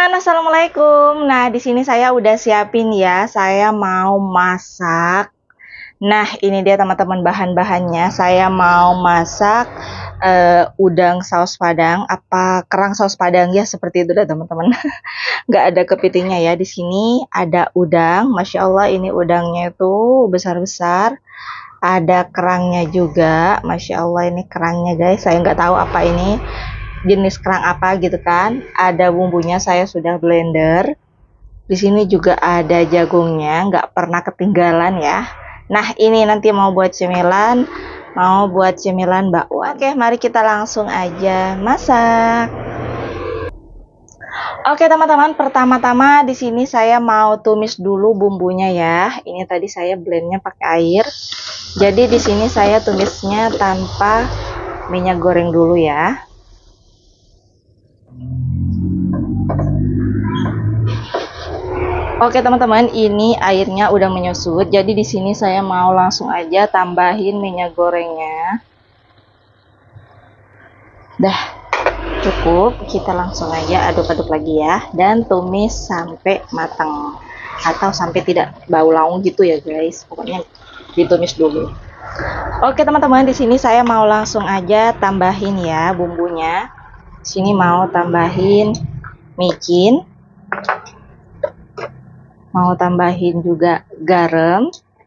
teman-teman, assalamualaikum. Nah, di sini saya udah siapin ya. Saya mau masak. Nah, ini dia teman-teman bahan-bahannya. Saya mau masak udang saus padang, apa kerang saus padang ya, seperti itu dah teman-teman. Nggak ada kepitingnya ya. Di sini ada udang. Masya Allah, ini udangnya itu besar-besar. Ada kerangnya juga. Masya Allah, ini kerangnya guys. Saya nggak tahu apa ini. Jenis kerang apa gitu kan. Ada bumbunya, saya sudah blender. Di sini juga ada jagungnya, nggak pernah ketinggalan ya. Nah, ini nanti mau buat cemilan, bakwan. Oke, mari kita langsung aja masak. Oke teman-teman, pertama-tama di sini saya mau tumis dulu bumbunya ya. Ini tadi saya blendnya pakai air. Jadi di sini saya tumisnya tanpa minyak goreng dulu ya. Oke teman-teman, ini airnya udah menyusut. Jadi di sini saya mau langsung aja tambahin minyak gorengnya. Dah cukup, kita langsung aja aduk-aduk lagi ya, dan tumis sampai matang atau sampai tidak bau laung gitu ya guys. Pokoknya ditumis dulu. Oke teman-teman, di sini saya mau langsung aja tambahin ya bumbunya. Di sini mau tambahin micin. Mau tambahin juga garam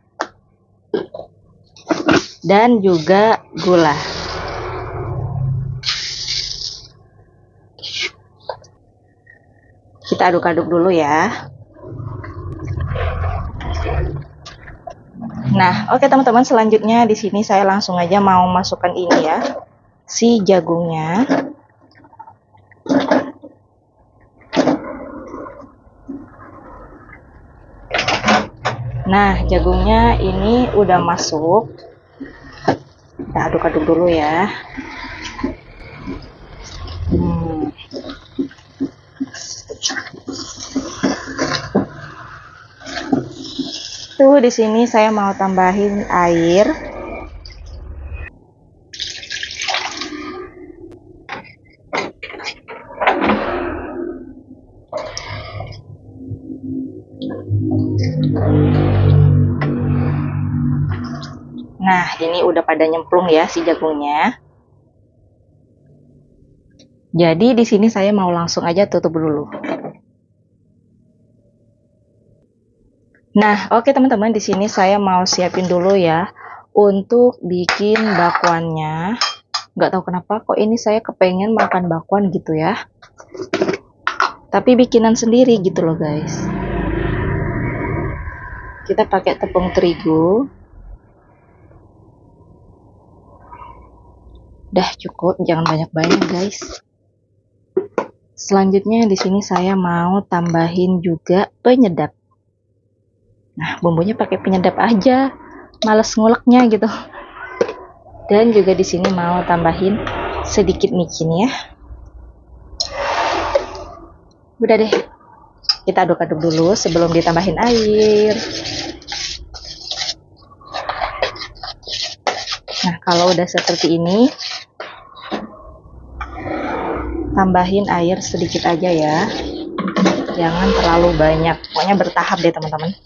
dan juga gula. Kita aduk-aduk dulu ya. Nah, oke teman-teman, selanjutnya di sini saya langsung aja mau masukkan ini ya, si jagungnya. Nah, jagungnya ini udah masuk. Kita aduk-aduk dulu ya. Tuh di sini saya mau tambahin air. Nah, ini udah pada nyemplung ya si jagungnya. Jadi di sini saya mau langsung aja tutup dulu. Nah, oke teman-teman, di sini saya mau siapin dulu ya untuk bikin bakwannya. Nggak tahu kenapa kok ini saya kepengen makan bakwan gitu ya. Tapi bikinan sendiri gitu loh guys. Kita pakai tepung terigu. Dah cukup, jangan banyak-banyak guys. Selanjutnya di sini saya mau tambahin juga penyedap. Nah, bumbunya pakai penyedap aja, males nguleknya gitu. Dan juga di sini mau tambahin sedikit micin ya. Udah deh, kita aduk-aduk dulu sebelum ditambahin air. Nah, kalau udah seperti ini, tambahin air sedikit aja ya, jangan terlalu banyak, pokoknya bertahap deh teman-teman.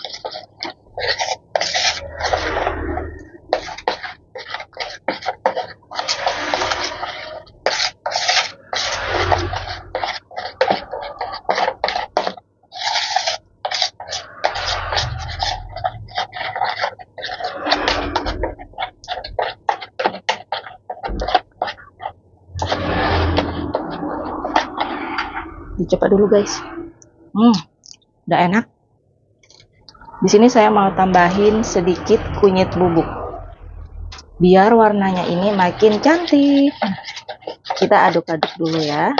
Dicoba dulu guys. Udah enak. Di sini saya mau tambahin sedikit kunyit bubuk biar warnanya ini makin cantik. Kita aduk-aduk dulu ya.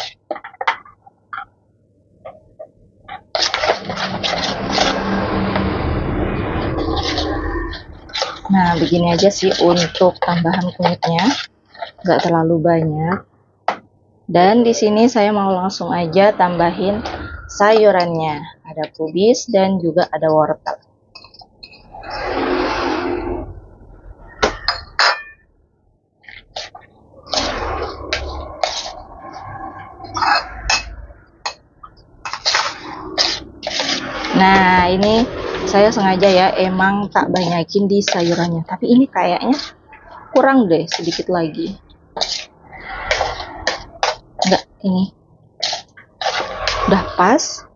Nah, begini aja sih untuk tambahan kunyitnya, nggak terlalu banyak. Dan di sini saya mau langsung aja tambahin sayurannya. Ada kubis dan juga ada wortel. ini saya sengaja ya emang tak banyakin di sayurannya, tapi ini kayaknya kurang deh, sedikit lagi. Enggak, ini udah pas.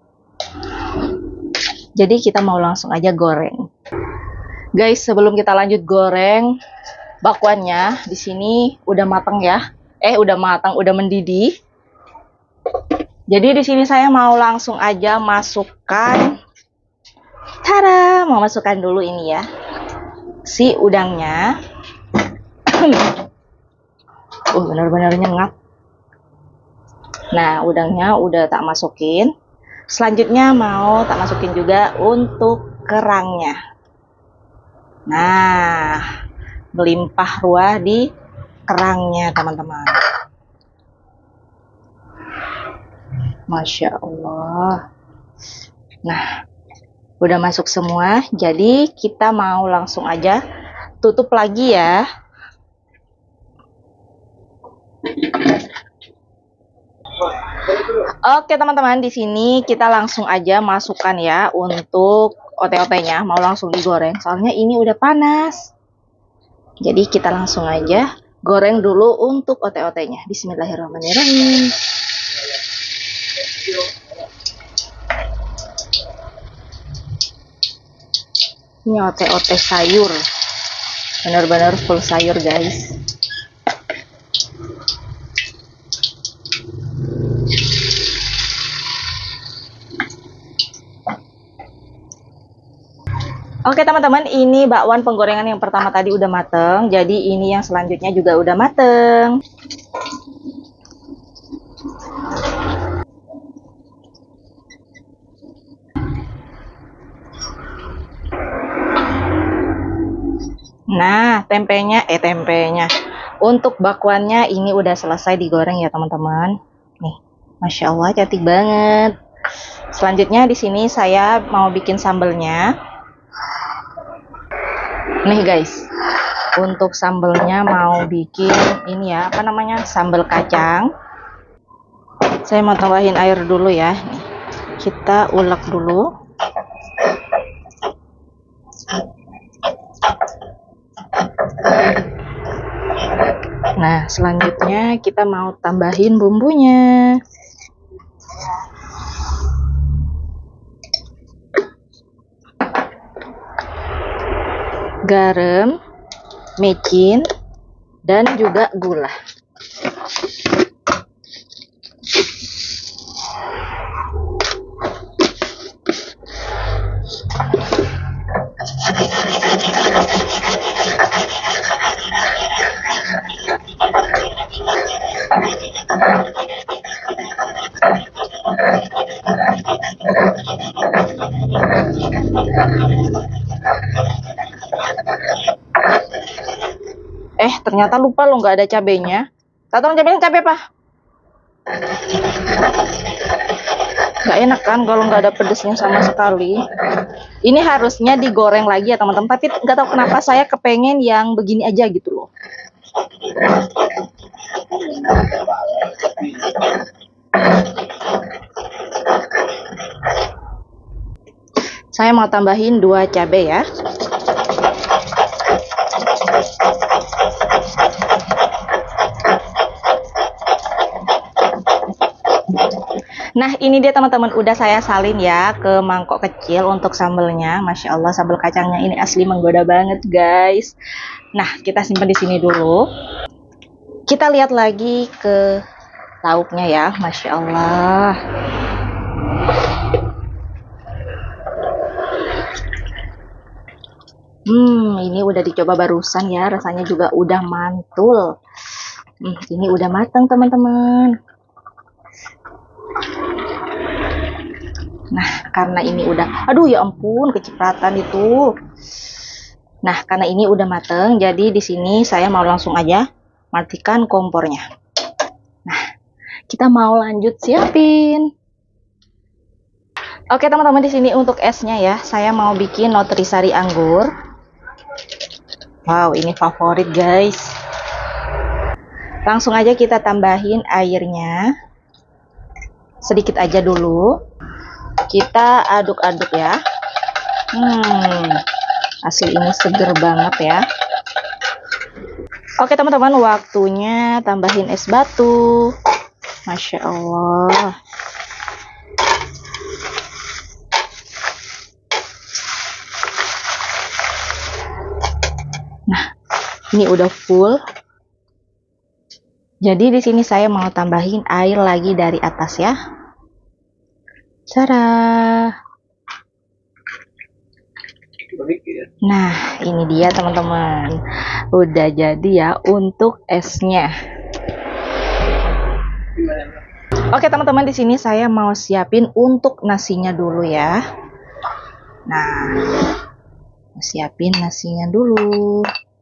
Jadi kita mau langsung aja goreng. Guys, sebelum kita lanjut goreng, bakwannya di sini udah matang ya. Udah mendidih. Jadi di sini saya mau langsung aja masukkan. Tada, mau masukkan dulu ini ya. Si udangnya. Benar-benar nyengat. Nah, udangnya udah tak masukin. Selanjutnya mau tak masukin juga untuk kerangnya. Nah, melimpah ruah di kerangnya, teman-teman. Masya Allah. Nah, udah masuk semua. Jadi kita mau langsung aja tutup lagi ya. Oke teman-teman, di sini kita langsung aja masukkan ya untuk ote-otenya. Mau langsung digoreng, soalnya ini udah panas. Jadi kita langsung aja goreng dulu untuk ote-otenya. Bismillahirrahmanirrahim. Ini ote-ote sayur, benar-benar full sayur guys. Oke teman-teman, ini bakwan penggorengan yang pertama tadi udah mateng. Jadi ini yang selanjutnya juga udah mateng. Nah, tempenya untuk bakwannya ini udah selesai digoreng ya teman-teman. Nih, Masya Allah cantik banget. Selanjutnya di sini saya mau bikin sambelnya. Nih guys, untuk sambelnya mau bikin ini ya, apa namanya, sambal kacang. Saya mau tambahin air dulu ya. Nih, kita ulek dulu. Nah, selanjutnya kita mau tambahin bumbunya. Garam, micin, dan juga gula. Ternyata lupa loh, nggak ada cabenya. Tolong cabenya, cabai apa? Nggak enak kan kalau nggak ada pedesnya sama sekali. Ini harusnya digoreng lagi ya teman-teman, tapi nggak tahu kenapa saya kepengen yang begini aja gitu loh. Saya mau tambahin 2 cabai ya. Nah, ini dia teman-teman, udah saya salin ya ke mangkok kecil untuk sambelnya. Masya Allah, sambal kacangnya ini asli menggoda banget guys. Nah, kita simpan di sini dulu. Kita lihat lagi ke lauknya ya. Masya Allah. Ini udah dicoba barusan ya, rasanya juga udah mantul. Ini udah matang teman-teman. Nah, karena ini udah, aduh ya ampun, kecipratan itu. Nah, karena ini udah mateng, jadi di sini saya mau langsung aja matikan kompornya. Nah, kita mau lanjut siapin. Oke teman-teman, di sini untuk esnya ya, saya mau bikin nutrisari anggur. Wow, ini favorit guys. Langsung aja kita tambahin airnya. Sedikit aja dulu. Kita aduk-aduk ya. Asli ini seger banget ya. Oke teman-teman, waktunya tambahin es batu. Masya Allah. Nah, ini udah full. Jadi di sini saya mau tambahin air lagi dari atas ya. Cara. Nah, ini dia teman-teman. Udah jadi ya untuk esnya. Oke teman-teman, di sini saya mau siapin untuk nasinya dulu ya. Nah, siapin nasinya dulu.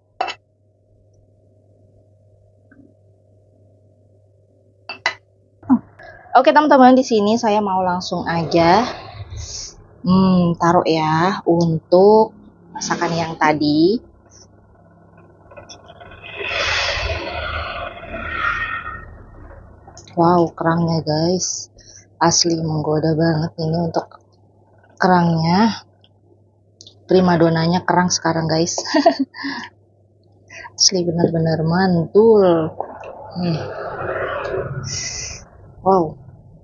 Oke teman-teman, di sini saya mau langsung aja taruh ya untuk masakan yang tadi. Wow, kerangnya guys, asli menggoda banget ini untuk kerangnya. Primadonanya kerang sekarang guys. Asli bener-bener mantul. Wow.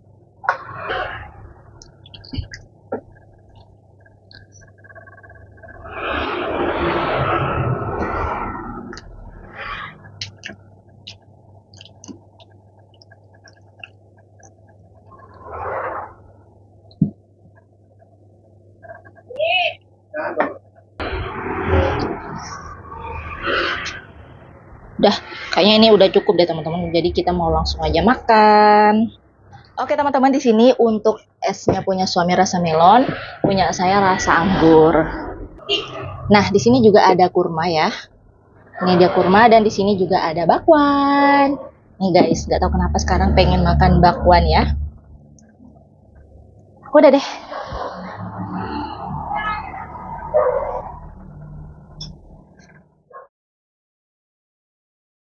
Udah, kayaknya ini udah cukup deh teman-teman. Jadi kita mau langsung aja makan. Oke teman-teman, di sini untuk esnya punya suami rasa melon, punya saya rasa anggur. Nah, di sini juga ada kurma ya. Ini dia kurma dan di sini juga ada bakwan. Nih guys, nggak tahu kenapa sekarang pengen makan bakwan ya. Udah deh,